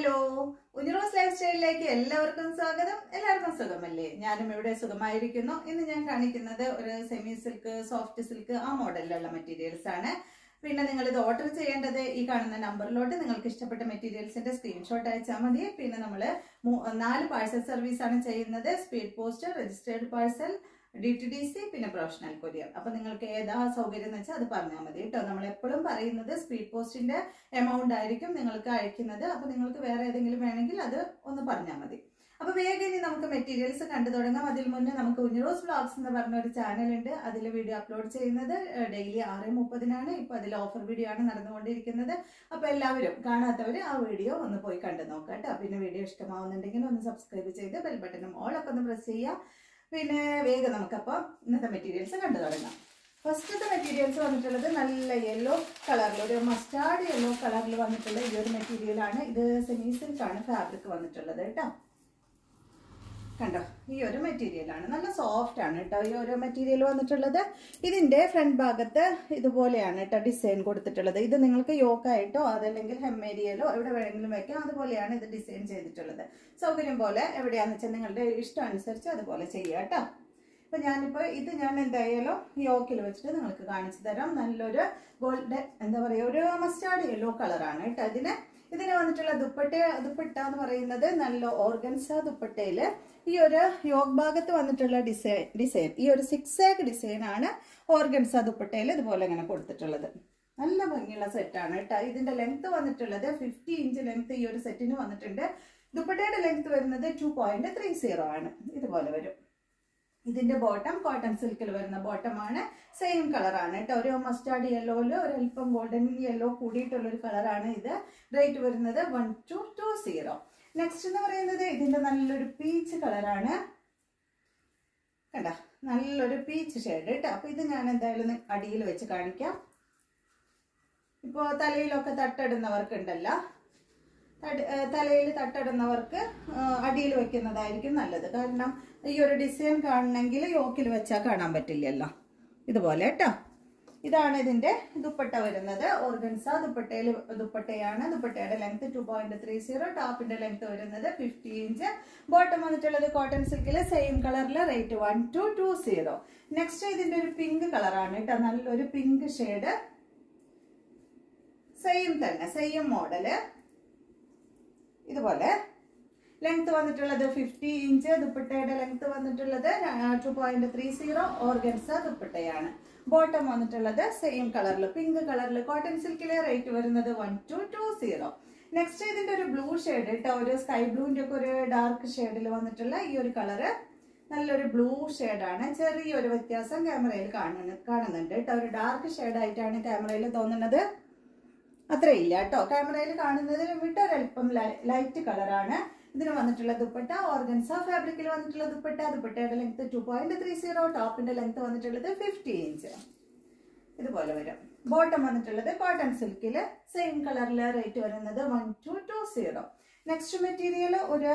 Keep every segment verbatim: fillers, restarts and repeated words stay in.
Hello, Unjurus lifestyle-ലേക്ക് എല്ലാവർക്കും സ്വാഗതം. എല്ലാവർക്കും സുഖമല്ലേ? ഞാനും ഇവിടെ സുഖമായിരിക്കുന്നു. ഇന്ന് ഞാൻ കാണിക്കുന്നത് ഒരു സെമി സിൽക്ക്, സോഫ്റ്റ് സിൽക്ക് ആ മോഡലിലുള്ള മെറ്റീരിയൽസ് ആണ്. പിന്നെ നിങ്ങൾ ഇത് ഓർഡർ ചെയ്യേണ്ടത് ഈ കാണുന്ന നമ്പറിലോട്ട് നിങ്ങൾക്ക് ഇഷ്ടപ്പെട്ട മെറ്റീരിയൽസിന്റെ സ്ക്രീൻഷോട്ട് അയച്ചാൽ മതി. പിന്നെ നമ്മൾ നാല് പാഴ്സൽ സർവീസ് ആണ് ചെയ്യുന്നത്. Speed post, registered parcel, D T D C, പിന്നെ പ്രൊഫഷണൽ കൊറിയർ. അപ്പൊ നിങ്ങൾക്ക് ഏതാ സൗകര്യം എന്ന് വെച്ചാൽ അത് പറഞ്ഞാൽ മതി കേട്ടോ. നമ്മൾ എപ്പോഴും പറയുന്നത് സ്പീഡ് പോസ്റ്റിന്റെ എമൗണ്ട് ആയിരിക്കും നിങ്ങൾക്ക് അയക്കുന്നത്. അപ്പൊ നിങ്ങൾക്ക് വേറെ ഏതെങ്കിലും വേണമെങ്കിൽ അത് ഒന്ന് പറഞ്ഞാൽ മതി. അപ്പൊ വേഗം ഇനി നമുക്ക് മെറ്റീരിയൽസ് കണ്ടു തുടങ്ങാം. അതിൽ മുന്നേ നമുക്ക് ഉഞ്ജുറൂസ് വ്ലോഗ്സ് എന്ന് പറഞ്ഞ ഒരു ചാനൽ ഉണ്ട്. അതിൽ വീഡിയോ അപ്ലോഡ് ചെയ്യുന്നത് ഡെയിലി ആറ് മുപ്പതിനാണ്. ഇപ്പൊ അതിൽ ഓഫർ വീഡിയോ ആണ് നടന്നുകൊണ്ടിരിക്കുന്നത്. അപ്പൊ എല്ലാവരും കാണാത്തവര് ആ വീഡിയോ ഒന്ന് പോയി കണ്ടു നോക്കാം കേട്ടോ. പിന്നെ വീഡിയോ ഇഷ്ടമാവുന്നുണ്ടെങ്കിൽ ഒന്ന് സബ്സ്ക്രൈബ് ചെയ്ത് ബെൽ ബട്ടണും ഓൾ ഒക്കെ ഒന്ന് പ്രസ് ചെയ്യാം. പിന്നെ വേഗം നമുക്കപ്പോൾ ഇന്നത്തെ മെറ്റീരിയൽസ് കണ്ടു തുടങ്ങാം. ഫസ്റ്റത്തെ മെറ്റീരിയൽസ് വന്നിട്ടുള്ളത് നല്ല യെല്ലോ കളറിൽ, ഒരു മസ്റ്റാർഡ് യെല്ലോ കളറിൽ വന്നിട്ടുള്ള ഈ ഒരു മെറ്റീരിയലാണ്. ഇത് സെമി സിൽക്കാണ് ഫാബ്രിക് വന്നിട്ടുള്ളത് കേട്ടോ. കണ്ടോ, ഈ ഒരു മെറ്റീരിയലാണ്, നല്ല സോഫ്റ്റ് ആണ് കേട്ടോ ഈ ഒരു മെറ്റീരിയൽ വന്നിട്ടുള്ളത്. ഇതിന്റെ ഫ്രണ്ട് ഭാഗത്ത് ഇതുപോലെയാണ് കേട്ടോ ഡിസൈൻ കൊടുത്തിട്ടുള്ളത്. ഇത് നിങ്ങൾക്ക് യോക്കായിട്ടോ അതല്ലെങ്കിൽ ഹെമ്മേരിയലോ എവിടെ വേണമെങ്കിലും വെക്കാം. അതുപോലെയാണ് ഇത് ഡിസൈൻ ചെയ്തിട്ടുള്ളത്. സൗകര്യം പോലെ എവിടെയാന്ന് വെച്ചാൽ നിങ്ങളുടെ ഇഷ്ടം അനുസരിച്ച് അതുപോലെ ചെയ്യാം കേട്ടോ. അപ്പൊ ഞാനിപ്പോ ഇത് ഞാൻ എന്തായാലും യോക്കിൽ വെച്ചിട്ട് നിങ്ങൾക്ക് കാണിച്ചു തരാം. നല്ലൊരു ഗോൾഡൻ എന്താ പറയുക, ഒരു മസ്റ്റാർഡ് യെല്ലോ കളറാണ് കേട്ടോ ഇതിന്. ഇതിന് വന്നിട്ടുള്ള ദുപ്പട്ട ദുപ്പട്ട എന്ന് പറയുന്നത് നല്ല ഓർഗൻസ ദുപ്പട്ടയില് ഈ ഒരു യോഗ് ഭാഗത്ത് വന്നിട്ടുള്ള ഡിസൈൻ ഡിസൈൻ ഈ ഒരു സിക്സ് ആക്ക് ഡിസൈൻ ആണ് ഓർഗൻസ ദുപ്പട്ടയിൽ ഇതുപോലെ ഇങ്ങനെ കൊടുത്തിട്ടുള്ളത്. നല്ല ഭംഗിയുള്ള സെറ്റാണ് കേട്ടോ. ഇതിന്റെ ലെങ്ത് വന്നിട്ടുള്ളത് ഫിഫ്റ്റി ഇഞ്ച് ലെങ്ത് ഈ ഒരു സെറ്റിന് വന്നിട്ടുണ്ട്. ദുപ്പട്ടയുടെ ലെങ്ത് വരുന്നത് ടു പോയിന്റ് ത്രീ സീറോ ആണ്. ഇതുപോലെ വരും. ഇതിന്റെ ബോട്ടം കോട്ടൺ സിൽക്കിൽ വരുന്ന ബോട്ടം ആണ്. സെയിം കളറാണ് കേട്ടോ. ഒരു മസ്റ്റാർഡ് യെല്ലോയില് ഒരു അല്പം ഗോൾഡൻ യെല്ലോ കൂടിയിട്ടുള്ള ഒരു കളറാണ് ഇത്. റേറ്റ് വരുന്നത് one two two zero. Next എന്ന് പറയുന്നത് ഇതിന്റെ നല്ലൊരു പീച്ച് കളറാണ്. കണ്ട, നല്ലൊരു പീച്ച് ഷെയ്ഡ് കേട്ടോ. അപ്പൊ ഇത് ഞാൻ എന്തായാലും അടിയിൽ വെച്ച് കാണിക്കാം. ഇപ്പോ തലയിലൊക്കെ തട്ടിടുന്നവർക്ക് ഉണ്ടല്ലോ, തലയിൽ തട്ടിടുന്നവർക്ക് അടിയിൽ വെക്കുന്നതായിരിക്കും നല്ലത്. കാരണം ഈ ഒരു ഡിസൈൻ കാണണമെങ്കിൽ യോക്കിൽ വെച്ചാൽ കാണാൻ പറ്റില്ലല്ലോ. ഇതുപോലെ കേട്ടോ. ഇതാണ് ഇതിന്റെ ദുപ്പട്ട വരുന്നത്. ഓർഗൻസ ദുപ്പട്ടയിൽ ദുപ്പട്ടയാണ്. ദുപ്പട്ടയുടെ length two point three zero. ടോപ്പിന്റെ ലെങ്ത് വരുന്നത് ഫിഫ്റ്റി ഇഞ്ച്. ബോട്ടം വന്നിട്ടുള്ളത് കോട്ടൺ സിൽക്കില് സെയിം കളറിൽ. Rate one two two zero. Next ഇതിന്റെ ഒരു പിങ്ക് കളറാണ് കേട്ടോ. നല്ലൊരു പിങ്ക് ഷെയ്ഡ്. സെയിം തന്നെ, സെയിം മോഡല്. ഇതുപോലെ ലെങ്ത് വന്നിട്ടുള്ളത് ഫിഫ്റ്റി ഇഞ്ച്. ദുപ്പട്ടയുടെ ലെങ്ത് വന്നിട്ടുള്ളത് two point three zero. Organza ദുപ്പട്ടയാണ്. ബോട്ടം വന്നിട്ടുള്ളത് സെയിം കളറിൽ, പിങ്ക് കളറിൽ, കോട്ടൺ സിൽക്കിലെ. റേറ്റ് വരുന്നത് one two two zero. Next ഇതിന്റെ ഒരു ബ്ലൂ ഷെയ്ഡ് കേട്ടോ. ഒരു സ്കൈ ബ്ലൂവിന്റെ ഒക്കെ ഒരു ഡാർക്ക് ഷെയ്ഡിൽ വന്നിട്ടുള്ള ഈ ഒരു കളറ് നല്ലൊരു ബ്ലൂ ഷെയ്ഡാണ്. ചെറിയൊരു വ്യത്യാസം ക്യാമറയിൽ കാണുന്നു കാണുന്നുണ്ട് കേട്ടോ. ഒരു ഡാർക്ക് ഷെയ്ഡായിട്ടാണ് ക്യാമറയിൽ തോന്നുന്നത്. അത്രയില്ല കേട്ടോ. ക്യാമറയിൽ കാണുന്നതിന് വിട്ടൊരൽപ്പം ലൈറ്റ് കളറാണ്. ഇതിന് വന്നിട്ടുള്ള ദുപ്പട്ട ഓർഗൻസ ഫാബ്രിക്കിൽ വന്നിട്ടുള്ള ദുപ്പട്ട. ദുപ്പട്ടയുടെ length two point three zero. ടോപ്പിന്റെ ലെങ്ത് വന്നിട്ടുള്ളത് ഫിഫ്റ്റി ഇഞ്ച്. ഇതുപോലെ വരും. ബോട്ടം വന്നിട്ടുള്ളത് കോട്ടൺ സിൽക്കില് സെയിം കളറില്. റേറ്റ് വരുന്നത് one two two zero. Next material ഒരു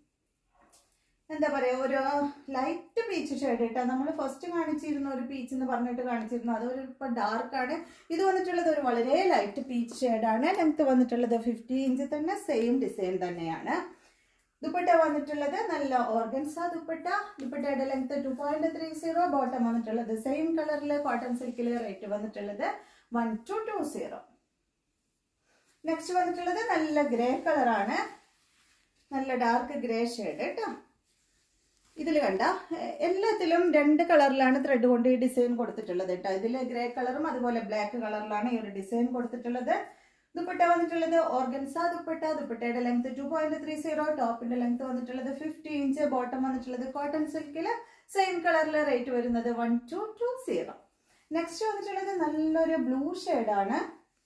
എന്താ പറയാ, ഒരു ലൈറ്റ് പീച്ച് ഷെയ്ഡ് കേട്ടോ. നമ്മൾ ഫസ്റ്റ് കാണിച്ചിരുന്ന ഒരു പീച്ച് എന്ന് പറഞ്ഞിട്ട് കാണിച്ചിരുന്നു, അതൊരു ഇപ്പൊ ഡാർക്കാണ്. ഇത് വന്നിട്ടുള്ളത് ഒരു വളരെ ലൈറ്റ് പീച്ച് ഷെയ്ഡാണ്. ലെങ്ത് വന്നിട്ടുള്ളത് ഫിഫ്റ്റി ഇഞ്ച് തന്നെ. സെയിം ഡിസൈൻ തന്നെയാണ്. ദുപ്പട്ട വന്നിട്ടുള്ളത് നല്ല ഓർഗൻസ ദുപ്പട്ട. ദുപ്പട്ടയുടെ length two point three zero. Bottom വന്നിട്ടുള്ളത് സെയിം കളറില് കോട്ടൺ സിൽക്കില്. റേറ്റ് വന്നിട്ടുള്ളത് one two two zero. Next വന്നിട്ടുള്ളത് നല്ല ഗ്രേ കളറാണ്. നല്ല ഡാർക്ക് ഗ്രേ ഷെയ്ഡ് കേട്ടോ. ഇതിൽ കണ്ട എല്ലാത്തിലും രണ്ട് കളറിലാണ് ത്രെഡ് കൊണ്ട് ഈ ഡിസൈൻ കൊടുത്തിട്ടുള്ളത് കേട്ടോ. ഇതിൽ ഗ്രേ കളറും അതുപോലെ ബ്ലാക്ക് കളറിലാണ് ഈ ഒരു ഡിസൈൻ കൊടുത്തിട്ടുള്ളത്. ദുപ്പട്ട വന്നിട്ടുള്ളത് ഓർഗൻസ ദുപ്പട്ട. ദുപ്പട്ടയുടെ length two point three zero. ടോപ്പിന്റെ ലെങ്ത് വന്നിട്ടുള്ളത് ഫിഫ്റ്റി ഇഞ്ച്. ബോട്ടം വന്നിട്ടുള്ളത് കോട്ടൺ സിൽക്കില് സെയിം കളറിൽ. റേറ്റ് വരുന്നത് one two two zero. Next വന്നിട്ടുള്ളത് നല്ലൊരു ബ്ലൂ ഷെയ്ഡാണ്.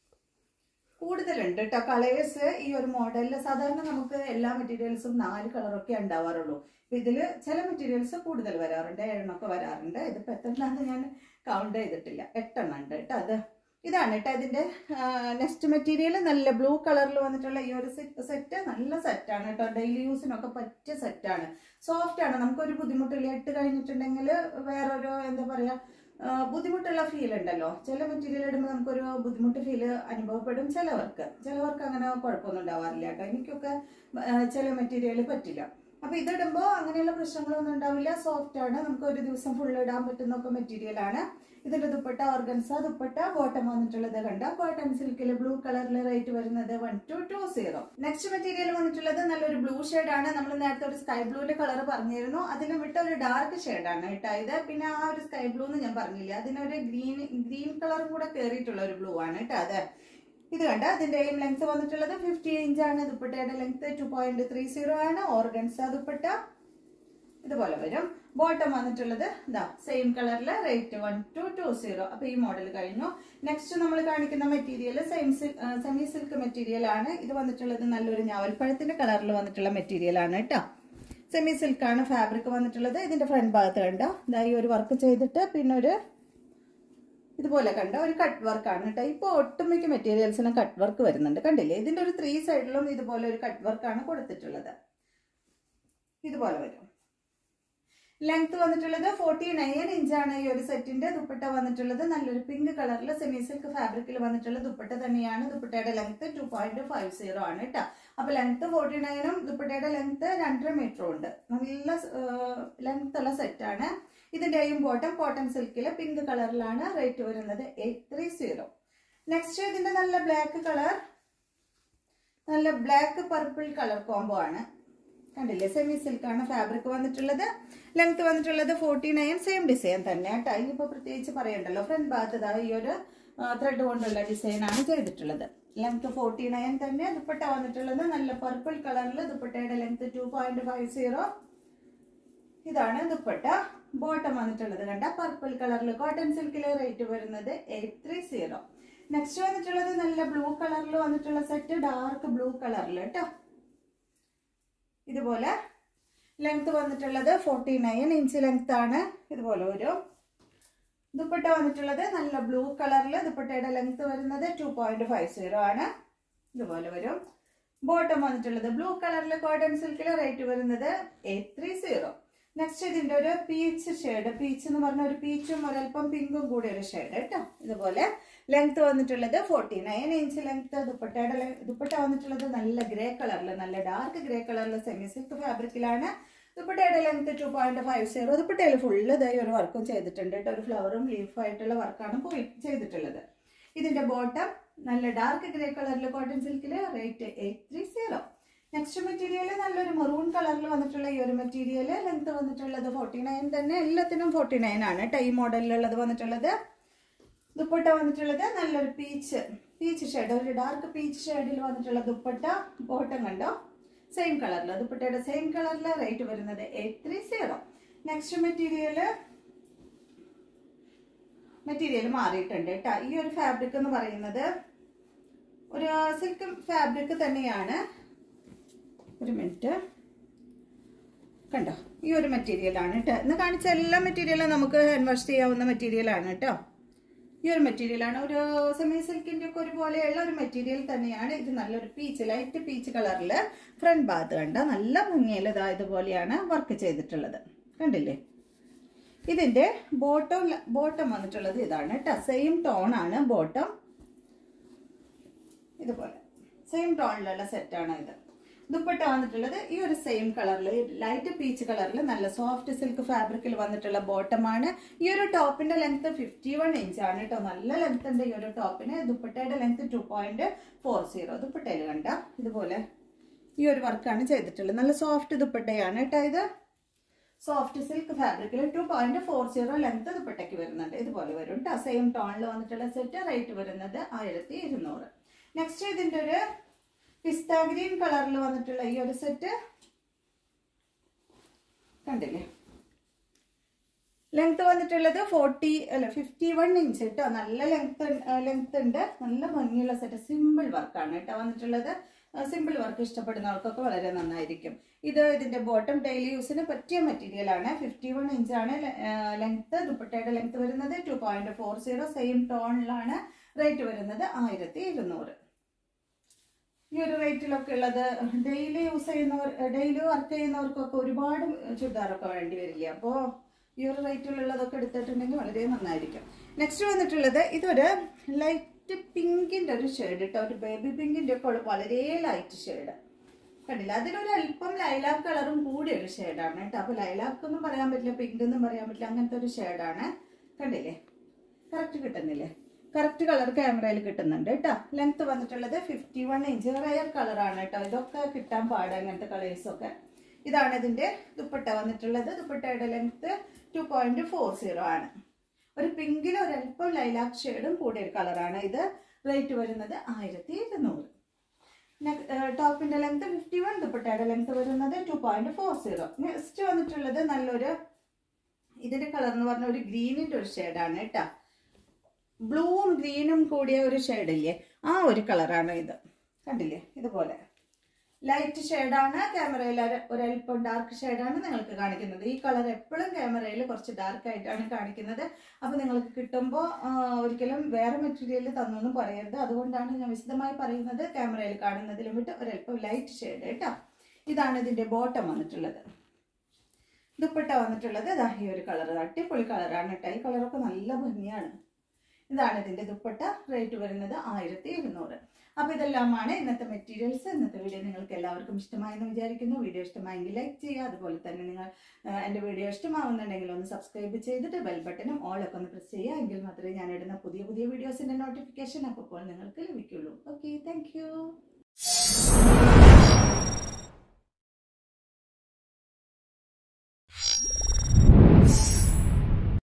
കൂടുതലുണ്ട് കേട്ടോ കളേഴ്സ് ഈ ഒരു മോഡലിൽ. സാധാരണ നമുക്ക് എല്ലാ മെറ്റീരിയൽസും നാല് കളറൊക്കെ ഉണ്ടാവാറുള്ളൂ. ഇതിൽ ചില മെറ്റീരിയൽസ് കൂടുതൽ വരാറുണ്ട്, ഏഴെണ്ണമൊക്കെ വരാറുണ്ട്. ഇതിപ്പോൾ എത്രണ്ണാന്ന് ഞാൻ കൗണ്ട് ചെയ്തിട്ടില്ല, എട്ടെണ്ണം ഉണ്ട് കേട്ടോ. അത് ഇതാണ് കേട്ടോ ഇതിന്റെ നെക്സ്റ്റ് മെറ്റീരിയൽ. നല്ല ബ്ലൂ കളറിൽ വന്നിട്ടുള്ള ഈ ഒരു സെറ്റ് നല്ല സെറ്റാണ് കേട്ടോ. ഡെയിലി യൂസിനൊക്കെ പറ്റിയ സെറ്റാണ്. സോഫ്റ്റ് ആണ്. നമുക്കൊരു ബുദ്ധിമുട്ടില്ല. ഇട്ട് കഴിഞ്ഞിട്ടുണ്ടെങ്കിൽ വേറൊരു എന്താ പറയാ ബുദ്ധിമുട്ടുള്ള ഫീൽ ഉണ്ടല്ലോ. ചില മെറ്റീരിയൽ ഇടുമ്പോൾ നമുക്കൊരു ബുദ്ധിമുട്ട് ഫീല് അനുഭവപ്പെടും ചിലവർക്ക്. ചിലവർക്ക് അങ്ങനെ കുഴപ്പമൊന്നും ഉണ്ടാവാറില്ല കേട്ടോ. എനിക്കൊക്കെ ചില മെറ്റീരിയൽ പറ്റില്ല. അപ്പൊ ഇതിടുമ്പോൾ അങ്ങനെയുള്ള പ്രശ്നങ്ങളൊന്നും ഉണ്ടാവില്ല. സോഫ്റ്റ് ആണ്, നമുക്ക് ഒരു ദിവസം ഫുൾ ഇടാൻ പറ്റുന്ന ഒക്കെ മെറ്റീരിയൽ ആണ്. ഇതിന്റെ ദുപ്പട്ട ഓർഗൻസ ദുപ്പട്ട, ബോട്ടം വന്നിട്ടുള്ളത് കണ്ട കോട്ടൺ സിൽക്കിൽ ബ്ലൂ കളറിൽ റേറ്റ് വരുന്നത് one two two zero. Next material വന്നിട്ടുള്ളത് നല്ലൊരു ബ്ലൂ ഷെയ്ഡ് ആണ്. നമ്മൾ നേരത്തെ ഒരു സ്കൈ ബ്ലൂവിന്റെ കളർ പറഞ്ഞിരുന്നു, അതിന് വിട്ട ഒരു ഡാർക്ക് ഷെയ്ഡാണ് കേട്ടോ ഇത്. പിന്നെ ആ ഒരു സ്കൈ ബ്ലൂ എന്ന് ഞാൻ പറഞ്ഞില്ല, അതിനൊരു ഗ്രീൻ ഗ്രീൻ കളറും കൂടെ കയറിയിട്ടുള്ള ഒരു ബ്ലൂ ആണ് കേട്ടോ അത്. ഇത് കണ്ട അതിന്റെയും ലെങ്ത് വന്നിട്ടുള്ളത് ഫിഫ്റ്റി ഇഞ്ച് ആണ്. ദുപ്പട്ടയുടെ length two point three zero ആണ്. ഓർഗൻസ ദുപ്പട്ട ഇതുപോലെ വരും. ബോട്ടം വന്നിട്ടുള്ളത് ഇതാ സെയിം കളറില് rate one two two zero. അപ്പൊ ഈ മോഡൽ കഴിഞ്ഞു. നെക്സ്റ്റ് നമ്മൾ കാണിക്കുന്ന material same semi silk material ആണ്. ഇത് വന്നിട്ടുള്ളത് നല്ലൊരു ഞാവൽപ്പഴത്തിന്റെ കളറിൽ വന്നിട്ടുള്ള മെറ്റീരിയൽ ആണ് കേട്ടോ. സെമി സിൽക്ക് ആണ് ഫാബ്രിക് വന്നിട്ടുള്ളത്. ഇതിന്റെ ഫ്രണ്ട് ഭാഗത്ത് കണ്ടോ ഇതാ ഈ ഒരു വർക്ക് ചെയ്തിട്ട് പിന്നെ ഒരു ഇതുപോലെ കണ്ട ഒരു കട്ട് വർക്ക് ആണ് കേട്ടോ. ഇപ്പൊ ഒട്ടുമിക്ക മെറ്റീരിയൽസിനും കട്ട് വർക്ക് വരുന്നുണ്ട്, കണ്ടില്ലേ? ഇതിന്റെ ഒരു ത്രീ സൈഡിലും ഇതുപോലെ ഒരു കട്ട് വർക്ക് ആണ് കൊടുത്തിട്ടുള്ളത്. ഇതുപോലെ വരും. ലെങ്ത് വന്നിട്ടുള്ളത് ഫോർട്ടി നയൻ ഇഞ്ചാണ് ഈ ഒരു സെറ്റിന്റെ. ദുപ്പട്ട വന്നിട്ടുള്ളത് നല്ലൊരു പിങ്ക് കളറിൽ സെമി സിൽക്ക് ഫാബ്രിക്കിൽ വന്നിട്ടുള്ള ദുപ്പട്ട തന്നെയാണ്. ദുപ്പട്ടയുടെ length two point five zero ആണ് കേട്ടോ. അപ്പൊ ലെങ്ത് ഫോർട്ടി നയനും ദുപ്പട്ടയുടെ ലെങ്ത് രണ്ടര മീറ്ററും ഉണ്ട്. നല്ല ലെങ്ത് ഉള്ള സെറ്റാണ്. ഇതിന്റെയും ബോട്ടം കോട്ടൺ സിൽക്കില് പിങ്ക് കളറിലാണ്. റേറ്റ് വരുന്നത് എയ്റ്റ് ത്രീ സീറോ. നെക്സ്റ്റ് ഇതിന്റെ നല്ല ബ്ലാക്ക് കളർ, നല്ല ബ്ലാക്ക് പർപ്പിൾ കളർ കോംബോ ആണ്. കണ്ടില്ലേ? സെമി സിൽക്ക് ആണ് ഫാബ്രിക് വന്നിട്ടുള്ളത്. ലെങ്ത് വന്നിട്ടുള്ളത് ഫോർട്ടി നയൻ. സെയിം ഡിസൈൻ തന്നെ കേട്ടോ. ഇനിയിപ്പോ പ്രത്യേകിച്ച് പറയണ്ടല്ലോ. ഫ്രണ്ട് ഭാഗത്ത് ഈ ഒരു ത്രെഡ് കൊണ്ടുള്ള ഡിസൈൻ ആണ് ചെയ്തിട്ടുള്ളത്. ലെങ്ത് ഫോർട്ടി നയൻ തന്നെ. ദുപ്പട്ട വന്നിട്ടുള്ളത് നല്ല പർപ്പിൾ കളറിൽ. ദുപ്പട്ടയുടെ length two point five zero. ഇതാണ് ദുപ്പട്ട. ബോട്ടം വന്നിട്ടുള്ളത് കണ്ട പർപ്പിൾ കളറിൽ കോട്ടൺ സിൽക്കിലെ. റേറ്റ് വരുന്നത് എയ്റ്റ് ത്രീ സീറോ. നെക്സ്റ്റ് വന്നിട്ടുള്ളത് നല്ല ബ്ലൂ കളറിൽ വന്നിട്ടുള്ള സെറ്റ്, ഡാർക്ക് ബ്ലൂ കളറിൽ കേട്ടോ. ഇതുപോലെ ലെങ്ത് വന്നിട്ടുള്ളത് ഫോർട്ടി നയൻ ഇഞ്ച് ലെങ്ത് ആണ്. ഇതുപോലെ ഒരു ദുപ്പട്ട വന്നിട്ടുള്ളത് നല്ല ബ്ലൂ കളറിൽ. ദുപ്പട്ടയുടെ ലെങ്ത് വരുന്നത് ടു പോയിന്റ് ഫൈവ് സീറോ ആണ്. ഇതുപോലെ വരും. ബോട്ടം വന്നിട്ടുള്ളത് ബ്ലൂ കളറിൽ കോട്ടൺ സിൽക്കിൽ. റേറ്റ് വരുന്നത് എയ്റ്റ് ത്രീ സീറോ. നെക്സ്റ്റ് ഇതിന്റെ ഒരു പീച്ച് ഷെയ്ഡ്, പീച്ച് എന്ന് പറഞ്ഞ ഒരു പീച്ചും ഒരൽപ്പം പിങ്കും കൂടി ഒരു ഷെയ്ഡ് കേട്ടോ. ഇതുപോലെ ലെങ്ത് വന്നിട്ടുള്ളത് ഫോർട്ടി നയൻ ഇഞ്ച് ലെങ്ത്. ദുപ്പട്ടയുടെ ദുപ്പട്ട വന്നിട്ടുള്ളത് നല്ല ഗ്രേ കളറിൽ, നല്ല ഡാർക്ക് ഗ്രേ കളറിൽ സെമി സിൽക്ക് ഫാബ്രിക്കിലാണ്. ദുപ്പട്ടയുടെ length two point five zero. ദുപ്പട്ടയിൽ ഫുള്ള് ഇതായി ഒരു വർക്കും ചെയ്തിട്ടുണ്ട് കേട്ടോ. ഒരു ഫ്ലവറും ലീഫായിട്ടുള്ള വർക്കാണ് പോയി ചെയ്തിട്ടുള്ളത്. ഇതിന്റെ ബോട്ടം നല്ല ഡാർക്ക് ഗ്രേ കളറിൽ കോട്ടൺ സിൽക്കില്. Rate eight three zero. Next material നല്ലൊരു മെറൂൺ കളറിൽ വന്നിട്ടുള്ള ഈ ഒരു മെറ്റീരിയൽ. ലെങ്ത് വന്നിട്ടുള്ളത് ഫോർട്ടി നയൻ തന്നെ. എല്ലാത്തിനും ഫോർട്ടി നയൻ ആണ് കേട്ടോ ഈ മോഡലിലുള്ളത് വന്നിട്ടുള്ളത്. ദുപ്പട്ട വന്നിട്ടുള്ളത് നല്ലൊരു പീച്ച് പീച്ച് ഷെയ്ഡ്, ഒരു ഡാർക്ക് പീച്ച് ഷെയ്ഡിൽ വന്നിട്ടുള്ള ദുപ്പട്ട. ബോട്ടം കണ്ടോ സെയിം കളറിൽ, ദുപ്പട്ടയുടെ സെയിം കളറിൽ. റേറ്റ് വരുന്നത് eight three zero. Next material material മാറിയിട്ടുണ്ട് കേട്ടോ. ഈ ഒരു ഫാബ്രിക് എന്ന് പറയുന്നത് ഒരു സിൽക്ക് ഫാബ്രിക് തന്നെയാണ്. ഒരു മിനിറ്റ് കണ്ടോ, ഈ ഒരു മെറ്റീരിയൽ ആണ് കേട്ടോ. ഇന്ന് കാണിച്ച എല്ലാ മെറ്റീരിയലും നമുക്ക് ഹാൻഡ് വാഷ് ചെയ്യാവുന്ന മെറ്റീരിയൽ ആണ് കേട്ടോ. ഈ ഒരു മെറ്റീരിയൽ ആണ്. ഒരു സെമി സിൽക്കിന്റെ ഒക്കെ ഒരുപോലെയുള്ള ഒരു മെറ്റീരിയൽ തന്നെയാണ് ഇത്. നല്ലൊരു പീച്ച്, ലൈറ്റ് പീച്ച് കളറില് ഫ്രണ്ട് ഭാഗത്ത് കണ്ട നല്ല ഭംഗിയിൽ ഇതാ ഇതുപോലെയാണ് വർക്ക് ചെയ്തിട്ടുള്ളത്. കണ്ടില്ലേ? ഇതിന്റെ ബോട്ടം ബോട്ടം വന്നിട്ടുള്ളത് ഇതാണ് കേട്ടോ. സെയിം ടോൺ ആണ് ബോട്ടം. ഇതുപോലെ സെയിം ടോണിലുള്ള സെറ്റാണ് ഇത്. ദുപ്പട്ട വന്നിട്ടുള്ളത് ഈ ഒരു സെയിം കളറിൽ, ലൈറ്റ് പീച്ച് കളറിൽ നല്ല സോഫ്റ്റ് സിൽക്ക് ഫാബ്രിക്കിൽ വന്നിട്ടുള്ള ബോട്ടമാണ്. ഈ ഒരു ടോപ്പിന്റെ ലെങ്ത് ഫിഫ്റ്റി വൺ ഇഞ്ച് ആണ് കേട്ടോ. നല്ല ലെങ്ത് ഉണ്ട് ഈ ഒരു ടോപ്പിന്. ദുപ്പട്ടയുടെ length two point four zero. ദുപ്പട്ടയിൽ കണ്ട ഇതുപോലെ ഈ ഒരു വർക്കാണ് ചെയ്തിട്ടുള്ളത്. നല്ല സോഫ്റ്റ് ദുപ്പട്ടയാണ് കേട്ടോ ഇത്. സോഫ്റ്റ് സിൽക്ക് ഫാബ്രിക്കിൽ two point four zero length ദുപ്പട്ടയ്ക്ക് വരുന്നുണ്ട്. ഇതുപോലെ വരും കേട്ടോ. സെയിം ടോണിൽ വന്നിട്ടുള്ള സെറ്റ്. റേറ്റ് വരുന്നത് ആയിരത്തി ഇരുന്നൂറ്. നെക്സ്റ്റ് ഇതിന്റെ ഒരു പിസ്ത ഗ്രീൻ കളറിൽ വന്നിട്ടുള്ള ഈ ഒരു സെറ്റ് കണ്ടില്ലേ? ലെങ്ത് വന്നിട്ടുള്ളത് ഫോർട്ടി അല്ല ഫിഫ്റ്റി വൺ ഇഞ്ച് കേട്ടോ. നല്ല ലെങ്ത് ലെങ്ത് ഉണ്ട്. നല്ല ഭംഗിയുള്ള സെറ്റ്. സിമ്പിൾ വർക്കാണ് കേട്ടോ വന്നിട്ടുള്ളത്. സിമ്പിൾ വർക്ക് ഇഷ്ടപ്പെടുന്നവർക്കൊക്കെ വളരെ നന്നായിരിക്കും. ഇത് ഇതിന്റെ ബോട്ടം ഡെയിലി യൂസിന് പറ്റിയ മെറ്റീരിയൽ ആണ്. ഫിഫ്റ്റി വൺ ഇഞ്ചാണ് ലെങ്ത്. ദുപ്പട്ടയുടെ ലെങ്ത് വരുന്നത് two point four zero. Same ടോണിലാണ്. റേറ്റ് വരുന്നത് ആയിരത്തി ഇരുന്നൂറ്. ഈ ഒരു റേറ്റിലൊക്കെ ഉള്ളത് ഡെയിലി യൂസ് ചെയ്യുന്നവർ, ഡെയിലി വർക്ക് ചെയ്യുന്നവർക്കൊക്കെ ഒരുപാട് ചുരിദാറൊക്കെ വേണ്ടി വരില്ല. അപ്പോൾ ഈ ഒരു റേറ്റിലുള്ളതൊക്കെ എടുത്തിട്ടുണ്ടെങ്കിൽ വളരെ നന്നായിരിക്കും. നെക്സ്റ്റ് വന്നിട്ടുള്ളത് ഇതൊരു ലൈറ്റ് പിങ്കിൻ്റെ ഒരു ഷെയ്ഡ് കേട്ടോ, ഒരു ബേബി പിങ്കിൻ്റെ ഒക്കെ വളരെ ലൈറ്റ് ഷെയ്ഡ് കണ്ടില്ല. അതിലൊരു അല്പം ലൈലാക്ക് കളറും കൂടിയ ഒരു ഷെയ്ഡാണ് കേട്ടോ. അപ്പോൾ ലൈലാക്ക് ഒന്നും പറയാൻ പറ്റില്ല, പിങ്ക് ഒന്നും പറയാൻ പറ്റില്ല, അങ്ങനത്തെ ഒരു ഷെയ്ഡാണ്. കണ്ടില്ലേ, കറക്റ്റ് കിട്ടുന്നില്ലേ? കറക്റ്റ് കളർ ക്യാമറയിൽ കിട്ടുന്നുണ്ട് കേട്ടോ. ലെങ്ത് വന്നിട്ടുള്ളത് ഫിഫ്റ്റി വൺ ഇഞ്ച് റയർ കളറാണ് കേട്ടോ. ഇതൊക്കെ കിട്ടാൻ പാട് അങ്ങനത്തെ കളേഴ്സൊക്കെ. ഇതാണ് ഇതിന്റെ ദുപ്പട്ട വന്നിട്ടുള്ളത്. ദുപ്പട്ടയുടെ length two point four zero ആണ്. ഒരു പിങ്കിലും ഒരല്പം ലൈലാക്ക് ഷെയ്ഡും കൂടിയ ഒരു കളറാണ് ഇത്. റേറ്റ് വരുന്നത് ആയിരത്തി എഴുന്നൂറ്. ടോപ്പിന്റെ ലെങ്ത് ഫിഫ്റ്റി വൺ, ദുപ്പട്ടയുടെ ലെങ്ത് വരുന്നത് two point four zero. Next വന്നിട്ടുള്ളത് നല്ലൊരു, ഇതിന്റെ കളർ എന്ന് പറഞ്ഞ ഒരു ഗ്രീനിന്റെ ഒരു ഷെയ്ഡാണ് കേട്ടോ. ബ്ലൂവും ഗ്രീനും കൂടിയ ഒരു ഷെയ്ഡില്ലേ, ആ ഒരു കളറാണ് ഇത്. കണ്ടില്ലേ, ഇതുപോലെ ലൈറ്റ് ഷെയ്ഡാണ്. ക്യാമറയിൽ ഒരല്പം ഡാർക്ക് ഷെയ്ഡാണ് നിങ്ങൾക്ക് കാണിക്കുന്നത്. ഈ കളർ എപ്പോഴും ക്യാമറയിൽ കുറച്ച് ഡാർക്ക് ആയിട്ടാണ് കാണിക്കുന്നത്. അപ്പോൾ നിങ്ങൾക്ക് കിട്ടുമ്പോൾ ഒരിക്കലും വേറെ മെറ്റീരിയൽ തന്നൊന്നും പറയരുത്. അതുകൊണ്ടാണ് ഞാൻ വിശദമായി പറയുന്നത്. ക്യാമറയിൽ കാണുന്നതിലും വിട്ട് ഒരല്പം ലൈറ്റ് ഷെയ്ഡ് കേട്ടോ. ഇതാണ് ഇതിന്റെ ബോട്ടം വന്നിട്ടുള്ളത്. ദുപ്പട്ട വന്നിട്ടുള്ളത് ഇതാ ഈ ഒരു കളർ, അടിപൊളി കളറാണ് കേട്ടോ. ഈ കളറൊക്കെ നല്ല ഭംഗിയാണ്. ഇതാണ് ഇതിന്റെ ദുപ്പട്ട. റേറ്റ് വരുന്നത് ആയിരത്തി എഴുന്നൂറ്. അപ്പൊ ഇതെല്ലാമാണ് ഇന്നത്തെ മെറ്റീരിയൽസ്. ഇന്നത്തെ വീഡിയോ നിങ്ങൾക്ക് എല്ലാവർക്കും ഇഷ്ടമായെന്ന് വിചാരിക്കുന്നു. വീഡിയോ ഇഷ്ടമായെങ്കിൽ ലൈക്ക് ചെയ്യുക. അതുപോലെ തന്നെ നിങ്ങൾ എൻ്റെ വീഡിയോ ഇഷ്ടമാവുന്നുണ്ടെങ്കിൽ ഒന്ന് സബ്സ്ക്രൈബ് ചെയ്തിട്ട് ബെൽ ബട്ടണും ഓളൊക്കെ ഒന്ന് പ്രസ് ചെയ്യുക. എങ്കിൽ മാത്രമേ ഞാൻ ഇടുന്ന പുതിയ പുതിയ വീഡിയോസിന്റെ നോട്ടിഫിക്കേഷൻ അപ്പോൾ നിങ്ങൾക്ക് ലഭിക്കുള്ളൂ. Okay, thank you.